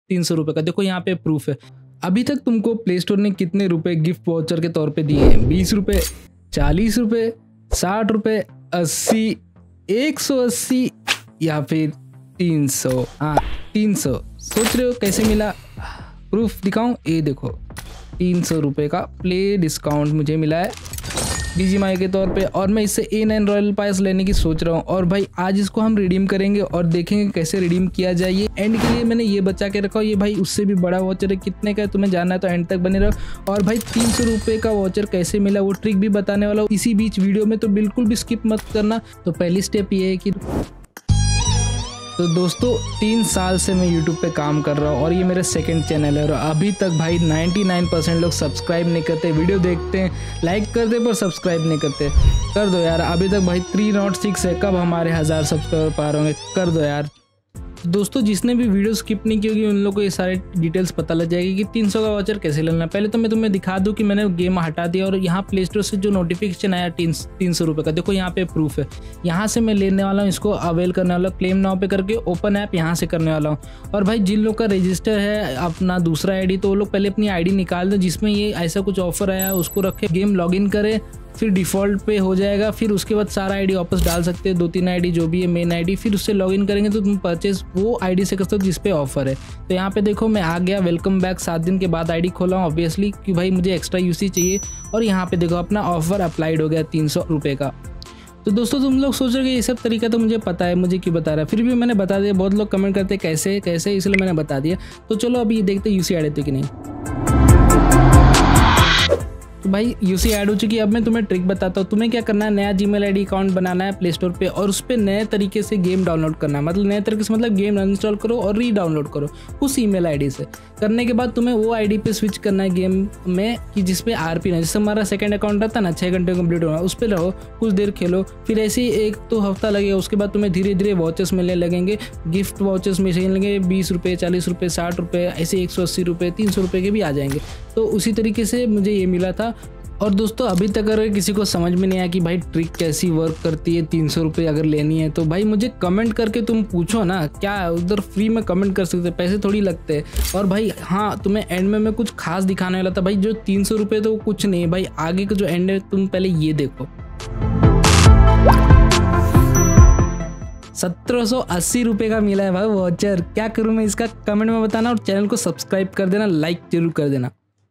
300 रुपये का। देखो यहाँ पे प्रूफ है। अभी तक तुमको प्ले स्टोर ने कितने रुपए गिफ्ट वाउचर के तौर पे दिए हैं? 20 रुपये, 40 रुपये, 60 रुपये, 80, 180 या फिर 300। हाँ 300। सोच रहे हो कैसे मिला? प्रूफ दिखाऊं? ये देखो 300 रुपये का प्ले डिस्काउंट मुझे मिला है BGMI के तौर पे, और मैं इससे A9 रॉयल पास लेने की सोच रहा हूँ। और भाई आज इसको हम रिडीम करेंगे और देखेंगे कैसे रिडीम किया जाए। ये एंड के लिए मैंने ये बचा के रखा। ये भाई उससे भी बड़ा वॉचर है। कितने का है तुम्हें जानना है तो एंड तक बने रहो। और भाई 300 रुपये का वॉचर कैसे मिला वो ट्रिक भी बताने वाला हूँ इसी बीच वीडियो में, तो बिल्कुल भी स्किप मत करना। तो पहली स्टेप ये है कि तो दोस्तों 3 साल से मैं YouTube पे काम कर रहा हूँ और ये मेरा सेकंड चैनल है। और अभी तक भाई 99% लोग सब्सक्राइब नहीं करते, वीडियो देखते हैं, लाइक करते पर सब्सक्राइब नहीं करते। कर दो यार, अभी तक भाई 306 है, कब हमारे 1000 सब्सक्राइबर पार होंगे? कर दो यार। दोस्तों जिसने भी वीडियो स्किप नहीं की होगी उन लोगों को ये सारे डिटेल्स पता लग जाएगी कि 300 का वाउचर कैसे लेना है। पहले तो मैं तुम्हें दिखा दूं कि मैंने गेम हटा दिया और यहाँ प्ले स्टोर से जो नोटिफिकेशन आया 300 रुपये का, देखो यहाँ पे प्रूफ है। यहाँ से मैं लेने वाला हूँ, इसको अवेल करने वाला हूँ, क्लेम नाउ पे करके ओपन ऐप यहाँ से करने वाला हूँ। और भाई जिन लोग का रजिस्टर है अपना दूसरा ID, तो वो लोग पहले अपनी ID निकाल दो जिसमें ये ऐसा कुछ ऑफर आया, उसको रखे, गेम लॉगिन करे, फिर डिफ़ॉल्ट पे हो जाएगा। फिर उसके बाद सारा ID वापस डाल सकते हैं, 2-3 ID जो भी है मेन ID, फिर उससे लॉगिन करेंगे तो तुम परचेज वो ID से कर सकते हो जिस पे ऑफर है। तो यहाँ पे देखो मैं आ गया, वेलकम बैक। 7 दिन के बाद ID खोला हूँ ऑब्वियसली कि भाई मुझे एक्स्ट्रा यूसी चाहिए। और यहाँ पे देखो अपना ऑफर अप्लाइड हो गया 300 रुपये का। तो दोस्तों तुम लोग सोच रहे हो कि ये सब तरीका तो मुझे पता है, मुझे क्यों बता रहा है? फिर भी मैंने बता दिया। बहुत लोग कमेंट करते कैसे कैसे, इसलिए मैंने बता दिया। तो चलो अभी देखते यूसी ऐड होती कि नहीं। तो भाई यूसी ऐड हो चुकी है। अब मैं तुम्हें ट्रिक बताता हूँ। तुम्हें क्या करना है, नया जीमेल आईडी अकाउंट बनाना है प्ले स्टोर पे और उस पर नए तरीके से गेम डाउनलोड करना है। मतलब नए तरीके से मतलब गेम अनइंस्टॉल करो और री डाउनलोड करो उस ईमेल आईडी से। करने के बाद तुम्हें वो आईडी पे स्विच करना है गेम में कि जिसपे RP ना, जैसे हमारा सेकंड अकाउंट रहता है ना 6 घंटे कंप्लीट होना, उस पर रहो, कुछ देर खेलो। फिर ऐसे ही 1-2 हफ्ता लगेगा, उसके बाद तुम्हें धीरे धीरे वॉचेस मिलने लगेंगे। गिफ्ट वॉचेस मिलने लगेंगे 20 रुपये, 40 रुपये, 60 रुपये, ऐसे 180 रुपये, 300 रुपये के भी आ जाएंगे। तो उसी तरीके से मुझे ये मिला था। और दोस्तों अभी तक अगर किसी को समझ में नहीं आया कि भाई ट्रिक कैसी वर्क करती है, 300 रुपये अगर लेनी है, तो भाई मुझे कमेंट करके तुम पूछो ना। क्या उधर फ्री में कमेंट कर सकते, पैसे थोड़ी लगते हैं। और भाई हाँ, तुम्हें एंड में मैं कुछ खास दिखाने वाला था। भाई जो 300 रुपये तो कुछ नहीं है भाई, आगे का जो एंड है तुम पहले ये देखो। 1780 रुपये का मिला है भाई वाउचर। क्या करूँ मैं इसका, कमेंट में बताना और चैनल को सब्सक्राइब कर देना, लाइक जरूर कर देना।